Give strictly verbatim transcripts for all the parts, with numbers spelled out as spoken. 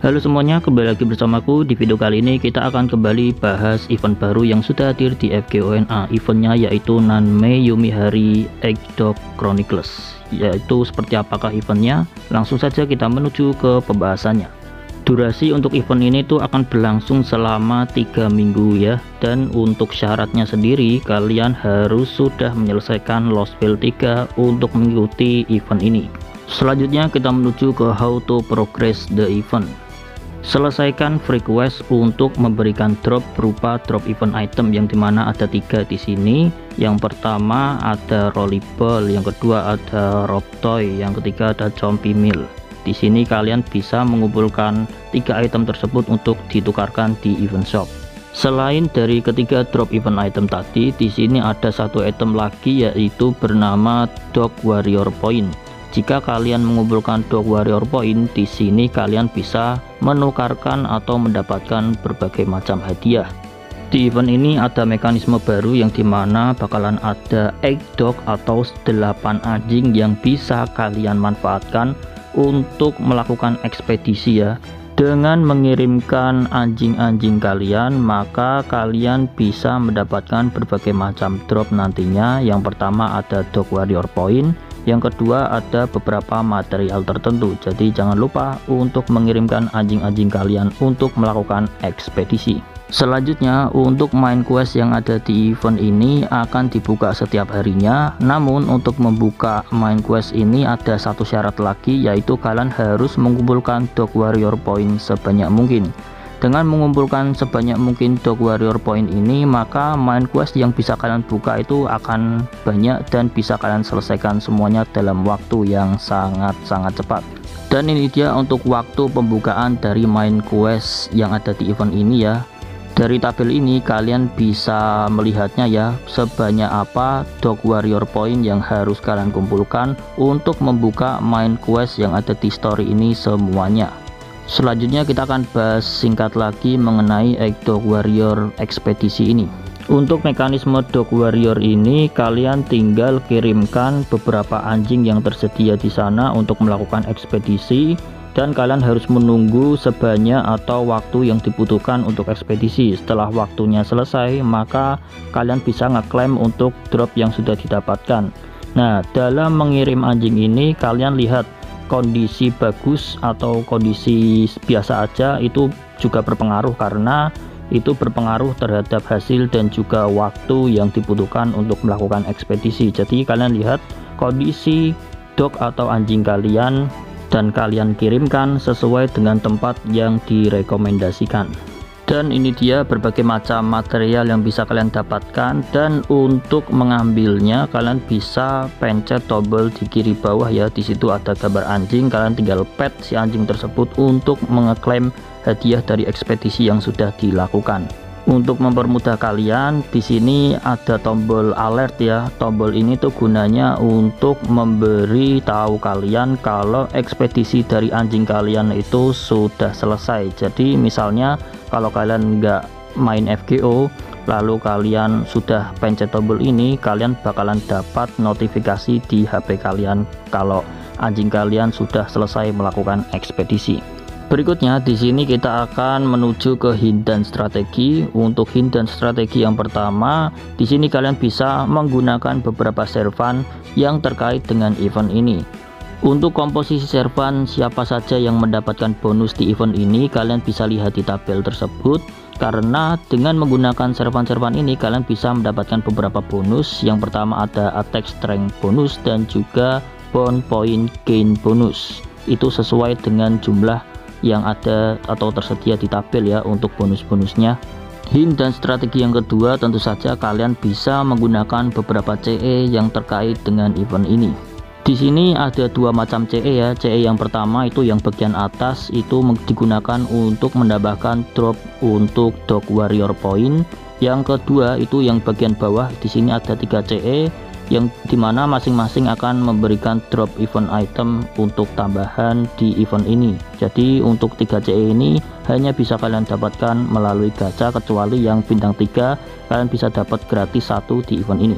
Halo semuanya, kembali lagi bersamaku. Di video kali ini kita akan kembali bahas event baru yang sudah hadir di F G O N A. Eventnya yaitu Nanmei Yomihari Eggdog Chronicles. Yaitu seperti apakah eventnya? Langsung saja kita menuju ke pembahasannya. Durasi untuk event ini tuh akan berlangsung selama tiga minggu ya. Dan untuk syaratnya sendiri, kalian harus sudah menyelesaikan Lost Veil tiga untuk mengikuti event ini. Selanjutnya kita menuju ke how to progress the event. Selesaikan free quest untuk memberikan drop berupa drop event item, yang dimana ada tiga di sini. Yang pertama ada Rollyball, yang kedua ada Rob Toy, yang ketiga ada Zombie Meal. Di sini kalian bisa mengumpulkan tiga item tersebut untuk ditukarkan di event shop. Selain dari ketiga drop event item tadi, di sini ada satu item lagi yaitu bernama Dog Warrior Point. Jika kalian mengumpulkan Dog Warrior Point, di sini kalian bisa menukarkan atau mendapatkan berbagai macam hadiah. Di event ini ada mekanisme baru yang dimana bakalan ada egg dog atau delapan anjing yang bisa kalian manfaatkan untuk melakukan ekspedisi ya. Dengan mengirimkan anjing-anjing kalian, maka kalian bisa mendapatkan berbagai macam drop nantinya. Yang pertama ada Dog Warrior Point, yang kedua ada beberapa material tertentu. Jadi jangan lupa untuk mengirimkan anjing-anjing kalian untuk melakukan ekspedisi. Selanjutnya untuk main quest yang ada di event ini akan dibuka setiap harinya. Namun untuk membuka main quest ini ada satu syarat lagi, yaitu kalian harus mengumpulkan Dog Warrior Point sebanyak mungkin. Dengan mengumpulkan sebanyak mungkin Dog Warrior Point ini, maka main quest yang bisa kalian buka itu akan banyak dan bisa kalian selesaikan semuanya dalam waktu yang sangat-sangat cepat. Dan ini dia untuk waktu pembukaan dari main quest yang ada di event ini ya. Dari tabel ini kalian bisa melihatnya ya, sebanyak apa Dog Warrior Point yang harus kalian kumpulkan untuk membuka main quest yang ada di story ini semuanya. Selanjutnya kita akan bahas singkat lagi mengenai Eggdog Warrior ekspedisi ini. Untuk mekanisme Dog Warrior ini, kalian tinggal kirimkan beberapa anjing yang tersedia di sana untuk melakukan ekspedisi, dan kalian harus menunggu sebanyak atau waktu yang dibutuhkan untuk ekspedisi. Setelah waktunya selesai, maka kalian bisa ngeklaim untuk drop yang sudah didapatkan. Nah, dalam mengirim anjing ini kalian lihat kondisi bagus atau kondisi biasa aja itu juga berpengaruh, karena itu berpengaruh terhadap hasil dan juga waktu yang dibutuhkan untuk melakukan ekspedisi. Jadi kalian lihat kondisi dog atau anjing kalian dan kalian kirimkan sesuai dengan tempat yang direkomendasikan. Dan ini dia berbagai macam material yang bisa kalian dapatkan. Dan untuk mengambilnya kalian bisa pencet tombol di kiri bawah ya. Di situ ada gambar anjing, kalian tinggal pet si anjing tersebut untuk mengeklaim hadiah dari ekspedisi yang sudah dilakukan. Untuk mempermudah kalian, di sini ada tombol alert ya. Tombol ini tuh gunanya untuk memberi tahu kalian kalau ekspedisi dari anjing kalian itu sudah selesai. Jadi misalnya kalau kalian nggak main F G O lalu kalian sudah pencet tombol ini, kalian bakalan dapat notifikasi di H P kalian kalau anjing kalian sudah selesai melakukan ekspedisi. Berikutnya di sini kita akan menuju ke hint dan strategi. Untuk hint dan strategi yang pertama, di sini kalian bisa menggunakan beberapa servan yang terkait dengan event ini. Untuk komposisi servan siapa saja yang mendapatkan bonus di event ini, kalian bisa lihat di tabel tersebut. Karena dengan menggunakan servan-servan ini kalian bisa mendapatkan beberapa bonus. Yang pertama ada attack strength bonus dan juga bond point gain bonus. Itu sesuai dengan jumlah yang ada atau tersedia di tabel ya untuk bonus-bonusnya. Hint dan strategi yang kedua, tentu saja kalian bisa menggunakan beberapa C E yang terkait dengan event ini. Di sini ada dua macam C E ya. C E yang pertama itu yang bagian atas itu digunakan untuk menambahkan drop untuk Dog Warrior Point. Yang kedua itu yang bagian bawah. Di sini ada tiga C E yang dimana masing-masing akan memberikan drop event item untuk tambahan di event ini. Jadi untuk tiga C E ini hanya bisa kalian dapatkan melalui gacha, kecuali yang bintang tiga kalian bisa dapat gratis satu di event ini.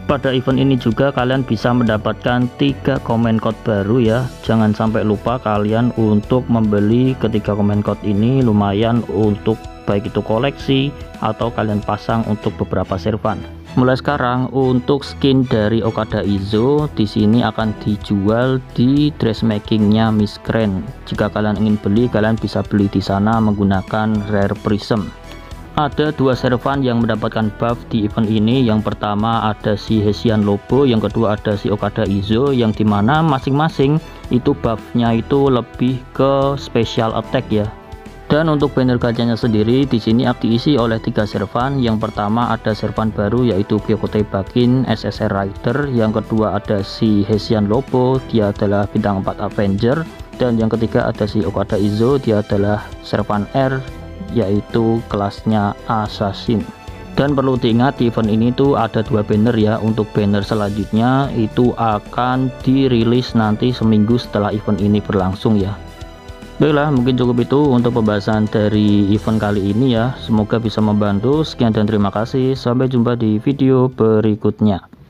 Pada event ini juga kalian bisa mendapatkan tiga komen code baru ya. Jangan sampai lupa kalian untuk membeli ketiga komen code ini, lumayan untuk baik itu koleksi atau kalian pasang untuk beberapa servan. Mulai sekarang untuk skin dari Okada Izo di sini akan dijual di dressmakingnya Miss Grand. Jika kalian ingin beli, kalian bisa beli di sana menggunakan Rare Prism. Ada dua servan yang mendapatkan buff di event ini. Yang pertama ada si Hessian Lobo, yang kedua ada si Okada Izo, yang dimana masing-masing itu buffnya itu lebih ke special attack ya. Dan untuk banner gacanya sendiri di sini diisi oleh tiga servan. Yang pertama ada servan baru yaitu Gyokotei Bakin S S R Rider, yang kedua ada si Hessian Lobo, dia adalah bintang empat Avenger, dan yang ketiga ada si Okada Izo, dia adalah servan R yaitu kelasnya Assassin. Dan perlu diingat di event ini tuh ada dua banner ya. Untuk banner selanjutnya itu akan dirilis nanti seminggu setelah event ini berlangsung ya. Baiklah, mungkin cukup itu untuk pembahasan dari event kali ini ya. Semoga bisa membantu. Sekian dan terima kasih. Sampai jumpa di video berikutnya.